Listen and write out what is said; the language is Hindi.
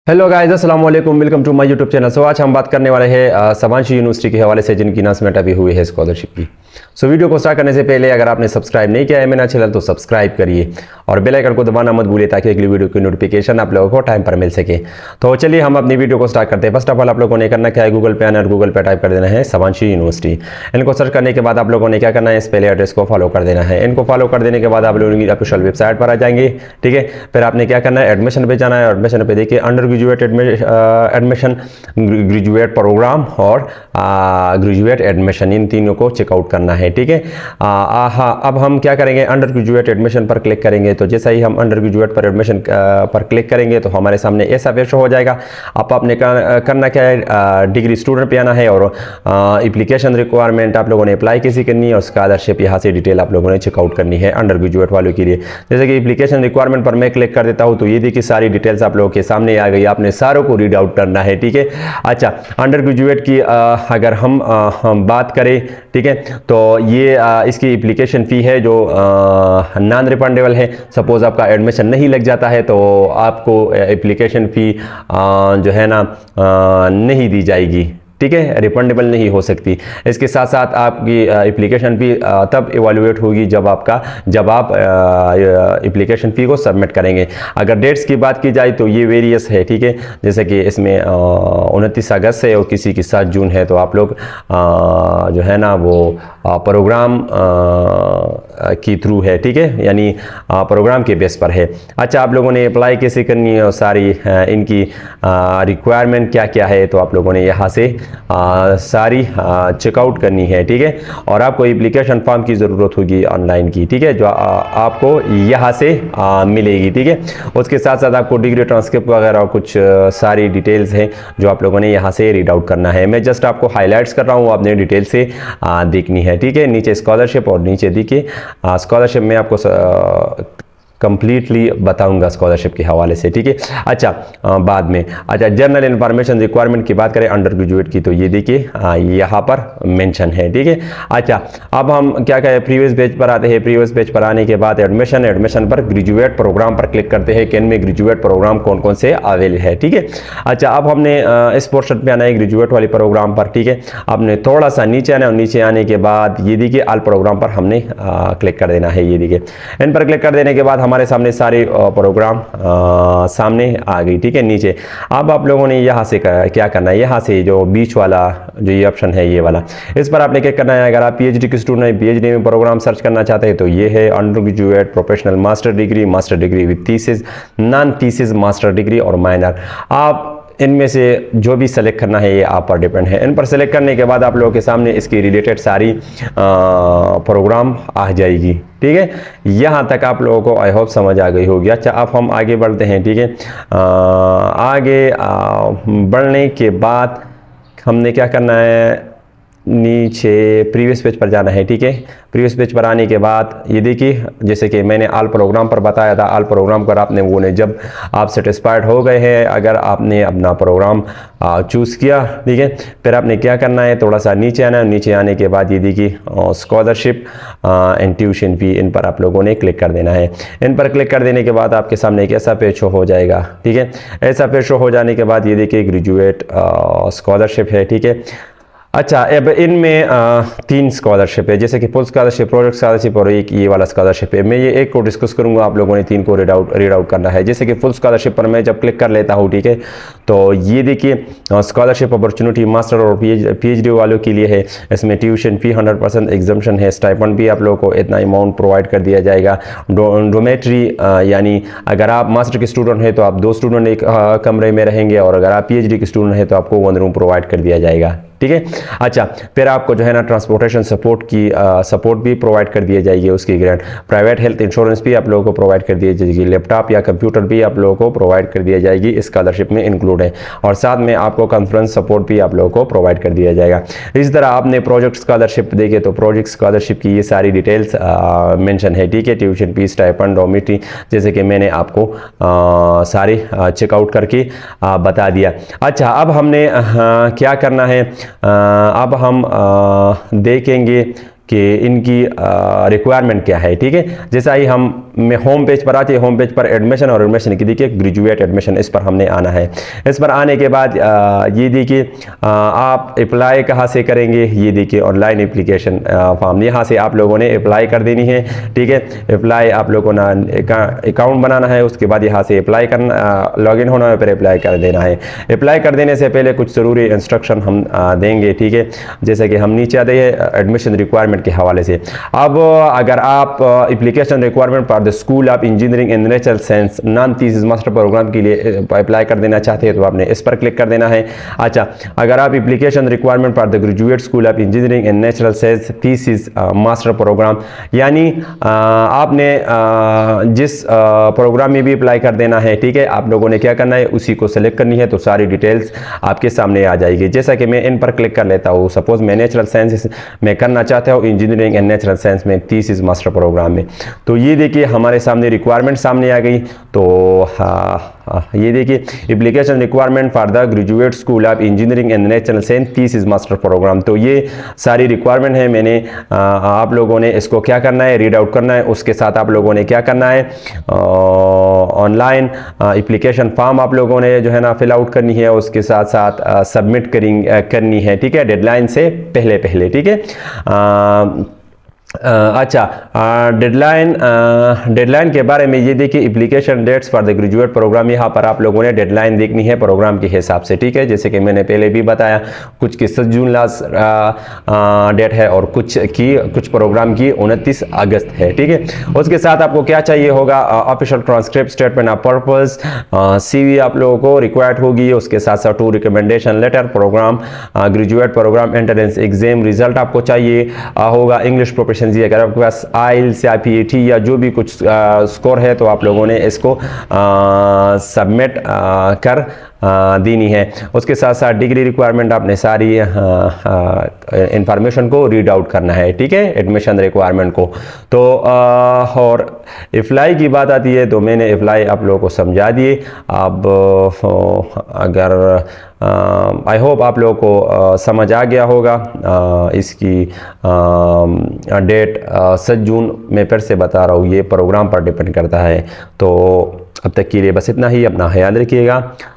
हेलो गाइस, अस्सलाम वालेकुम, welcome to my YouTube channel. आज हम बात करने वाले हैं साबांची यूनिवर्सिटी के हवाले से जिनकी अनाउंसमेंट अभी हुई है स्कॉलरशिप की। वीडियो को स्टार्ट करने से पहले अगर आपने सब्सक्राइब नहीं किया है मेरा चैनल तो सब्सक्राइब करिए और बेल आइकन को दबाना मत भूलिए ताकि अगली वीडियो की नोटिफिकेशन आप लोगों को टाइम पर मिल सके। तो चलिए हम अपनी वीडियो को स्टार्ट करते हैं। फर्स्ट ऑफ ऑल आप लोगों ने करना क्या है, गूगल पे आना और गूगल पे टाइप कर देना है साबांची यूनिवर्सिटी। इनको सर्च करने के बाद आप लोगों ने क्या करना है, इस पहले एड्रेस को फॉलो कर देना है। इनको फॉलो कर देने के बाद आप लोगों की ऑफिशियल वेबसाइट पर आ जाएंगे। ठीक है, फिर आपने क्या करना है, एडमिशन पे जाना है। एडमिशन पे देखिए under graduate admission, graduate program और ग्रेजुएट एडमिशन, इन तीनों को चेकआउट करना है। ठीक है, हाँ, अब हम क्या करेंगे, अंडर ग्रेजुएट एडमिशन पर क्लिक करेंगे। तो जैसा ही हम अंडर ग्रेजुएट पर एडमिशन पर क्लिक करेंगे तो हमारे सामने ऐसा पेज हो जाएगा। अब आपने करना क्या है, डिग्री स्टूडेंट पे आना है और एप्लीकेशन रिक्वायरमेंट आप लोगों ने अप्लाई कैसे करनी है और स्कॉलरशिप यहाँ से डिटेल आप लोगों ने चेकआउट करनी है अंडर ग्रेजुएट वालों के लिए। जैसे कि एप्लीकेशन रिक्वायरमेंट पर मैं क्लिक कर देता हूँ तो ये देखिए सारी डिटेल्स आप लोगों के सामने आ गई, आपने सारों को रीड आउट करना है। ठीक है, अच्छा, अंडर ग्रेजुएट की अगर हम बात करें, ठीक है, तो ये इसकी एप्लीकेशन फ़ी है जो नॉन रिफंडेबल है। सपोज़ आपका एडमिशन नहीं लग जाता है तो आपको एप्लीकेशन फ़ी जो है ना नहीं दी जाएगी। ठीक है, रिफंडेबल नहीं हो सकती। इसके साथ साथ आपकी एप्लीकेशन फ़ी तब इवैल्यूएट होगी जब आप एप्लीकेशन फ़ी को सबमिट करेंगे। अगर डेट्स की बात की जाए तो ये वेरियस है। ठीक है, जैसे कि इसमें 29 अगस्त है और किसी की 7 जून है। तो आप लोग जो है ना वो प्रोग्राम की थ्रू है। ठीक है, यानी प्रोग्राम के बेस पर है। अच्छा, आप लोगों ने अप्लाई कैसे करनी है और सारी इनकी रिक्वायरमेंट क्या क्या है तो आप लोगों ने यहाँ से सारी चेकआउट करनी है। ठीक है, और आपको एप्लीकेशन फॉर्म की ज़रूरत होगी ऑनलाइन की। ठीक है, जो आपको यहाँ से मिलेगी। ठीक है, उसके साथ साथ आपको डिग्री ट्रांसक्रिप्ट वगैरह और कुछ सारी डिटेल्स हैं जो आप लोगों ने यहाँ से रीड आउट करना है। मैं जस्ट आपको हाईलाइट्स कर रहा हूँ, आपने डिटेल से देखनी है। ठीक है, नीचे स्कॉलरशिप और नीचे देखिए स्कॉलरशिप में आपको कंप्लीटली बताऊंगा स्कॉलरशिप के हवाले से। ठीक है, अच्छा, बाद में। अच्छा, जनरल इंफॉर्मेशन रिक्वायरमेंट की बात करें अंडर ग्रेजुएट की तो ये देखिए यहाँ पर मेंशन है। ठीक है, अच्छा, अब हम क्या कहें, प्रीवियस पेज पर आते हैं। प्रीवियस पेज पर आने के बाद एडमिशन पर ग्रेजुएट प्रोग्राम पर क्लिक करते हैं कि इनमें ग्रेजुएट प्रोग्राम कौन कौन से अवेलेबल है। ठीक है, अच्छा, अब हमने इस पोर्शन पर आना है ग्रेजुएट वाले प्रोग्राम पर। ठीक है, आपने थोड़ा सा नीचे आना है और नीचे आने के बाद ये देखिए ऑल प्रोग्राम पर हमने क्लिक कर देना है। ये देखिए इन पर क्लिक कर देने के बाद हमारे सामने सारे प्रोग्राम सामने आ गई। ठीक है, नीचे अब आप लोगों ने यहाँ से क्या करना है, यहाँ से जो बीच वाला जो ये ऑप्शन है ये वाला, इस पर आपने क्या करना है। अगर आप पीएचडी के स्टूडेंट हैं, पीएचडी में प्रोग्राम सर्च करना चाहते हैं तो ये है under graduate professional master degree with thesis, non thesis master degree और माइनर। आप इनमें से जो भी सेलेक्ट करना है ये आप पर डिपेंड है। इन पर सेलेक्ट करने के बाद आप लोगों के सामने इसकी रिलेटेड सारी प्रोग्राम आ जाएगी। ठीक है, यहाँ तक आप लोगों को आई होप समझ आ गई होगी। अच्छा, अब हम आगे बढ़ते हैं। ठीक है, आगे बढ़ने के बाद हमने क्या करना है, नीचे प्रीवियस पेज पर जाना है। ठीक है, प्रीवियस पेज पर आने के बाद ये देखिए जैसे कि मैंने ऑल प्रोग्राम पर बताया था, ऑल प्रोग्राम पर आपने वो ने जब आप सेटिस्फाइड हो गए हैं, अगर आपने अपना प्रोग्राम चूज़ किया, ठीक है, फिर आपने क्या करना है, थोड़ा सा नीचे आना है। नीचे आने के बाद ये देखिए स्कॉलरशिप एंड ट्यूशन फी, इन पर आप लोगों ने क्लिक कर देना है। इन पर क्लिक कर देने के बाद आपके सामने एक ऐसा पेज शो हो जाएगा। ठीक है, ऐसा पेज शो हो जाने के बाद ये देखिए ग्रेजुएट स्कॉलरशिप है। ठीक है, अच्छा, अब इनमें 3 स्कॉलरशिप है, जैसे कि फुल स्कॉलरशिप, प्रोजेक्ट स्कॉलरशिप और एक ये वाला स्कॉलरशिप है। मैं ये एक को डिस्कस करूंगा, आप लोगों ने 3 को रीड आउट करना है। जैसे कि फुल स्कॉलरशिप पर मैं जब क्लिक कर लेता हूँ, ठीक है, तो ये देखिए स्कॉलरशिप अपॉर्चुनिटी मास्टर और पीएचडी वालों के लिए है। इसमें ट्यूशन फी 100% एग्जम्पशन है। स्टाइपेंड भी आप लोगों को इतना अमाउंट प्रोवाइड कर दिया जाएगा। डोमेट्री यानी अगर आप मास्टर के स्टूडेंट हैं तो आप 2 स्टूडेंट एक कमरे में रहेंगे और अगर आप पीएचडी के स्टूडेंट हैं तो आपको 1 रूम प्रोवाइड कर दिया जाएगा। ठीक है, अच्छा, फिर आपको जो है ना ट्रांसपोर्टेशन सपोर्ट भी प्रोवाइड कर दिया जाएगी, उसकी ग्रांट। प्राइवेट हेल्थ इंश्योरेंस भी आप लोगों को प्रोवाइड कर दिया जाएगी। लैपटॉप या कंप्यूटर भी आप लोगों को प्रोवाइड कर दिया जाएगी, स्कॉलरशिप में इंक्लूड है। और साथ में आपको कॉन्फ्रेंस सपोर्ट भी आप लोगों को प्रोवाइड कर दिया जाएगा। इस तरह आपने प्रोजेक्ट स्कॉलरशिप देखे तो प्रोजेक्ट स्कॉलरशिप की ये सारी डिटेल्स मेंशन है। ठीक है, ट्यूशन फीस, स्टाइपेंड, डॉर्मिटरी, जैसे कि मैंने आपको सारे चेकआउट करके बता दिया। अच्छा, अब हमने क्या करना है, अब हम देखेंगे कि इनकी रिक्वायरमेंट क्या है। ठीक है, जैसा ही हम होम पेज पर आते हैं, होम पेज पर एडमिशन और एडमिशन की देखिए ग्रेजुएट एडमिशन, इस पर हमने आना है। इस पर आने के बाद ये देखिए आप अप्लाई कहाँ से करेंगे, ये देखिए ऑनलाइन एप्लीकेशन फॉर्म, यहाँ से आप लोगों ने अप्लाई कर देनी है। ठीक है, अप्लाई आप लोगों ने अकाउंट बनाना है, उसके बाद यहाँ से अप्लाई करना, लॉगिन होना है, फिर अप्लाई कर देना है। अप्लाई कर देने से पहले कुछ ज़रूरी इंस्ट्रक्शन हम देंगे। ठीक है, जैसे कि हम नीचे आते हैं एडमिशन रिक्वायरमेंट के हवाले से। अब अगर आप application requirement for the school of engineering and natural science non thesis master program के लिए अप्लाई कर देना चाहते हैं तो आपने इस पर क्लिक कर देना है। अच्छा, अगर आप application requirement for the graduate school of engineering and natural science thesis master program, यानी आपने जिस प्रोग्राम में भी अप्लाई कर देना है। ठीक है, आप लोगों ने क्या करना है, उसी को सेलेक्ट करनी है, तो सारी डिटेल्स आपके सामने आ जाएगी। जैसा कि मैं इन पर क्लिक कर लेता हूँ, सपोज मैं नेचुरल साइंस में करना चाहता हूँ, इंजीनियरिंग एंड नेचुरल साइंस में थीसिस मास्टर प्रोग्राम में, तो ये देखिए हमारे सामने रिक्वायरमेंट सामने आ गई। तो ये देखिए application requirement for the graduate school of engineering and natural science thesis master program, तो ये सारी रिक्वायरमेंट है। मैंने आप लोगों ने इसको क्या करना है, रीड आउट करना है। उसके साथ आप लोगों ने क्या करना है, ऑनलाइन एप्लीकेशन फॉर्म आप लोगों ने जो है ना फिल आउट करनी है, उसके साथ साथ सबमिट करनी है। ठीक है, डेडलाइन से पहले पहले। ठीक है, अच्छा, डेडलाइन के बारे में ये देखिए application dates for the graduate program, यहाँ पर आप लोगों ने डेडलाइन देखनी है प्रोग्राम के हिसाब से। ठीक है, जैसे कि मैंने पहले भी बताया, कुछ की 7 जून लास्ट डेट है और कुछ प्रोग्राम की 29 अगस्त है। ठीक है, उसके साथ आपको क्या चाहिए होगा, official transcript, statement of purpose, CV आप लोगों को रिक्वायर्ड होगी। उसके साथ साथ 2 recommendation letter, program graduate program entrance exam result आपको चाहिए होगा, इंग्लिश प्रोफेशन। अगर आपके पास IELTS या PAT या जो भी कुछ स्कोर है तो आप लोगों ने इसको सबमिट कर देनी है। उसके साथ साथ डिग्री रिक्वायरमेंट आपने सारी इंफॉर्मेशन को रीड आउट करना है। ठीक है, एडमिशन रिक्वायरमेंट को। तो और अप्लाई की बात आती है तो मैंने अप्लाई आप लोगों को समझा दिए। अब अगर आई होप आप लोगों को समझ आ गया होगा। इसकी डेट 7 जून में फिर से बता रहा हूँ, ये प्रोग्राम पर डिपेंड करता है। तो अब तक के लिए बस इतना ही, अपना ख्याल रखिएगा।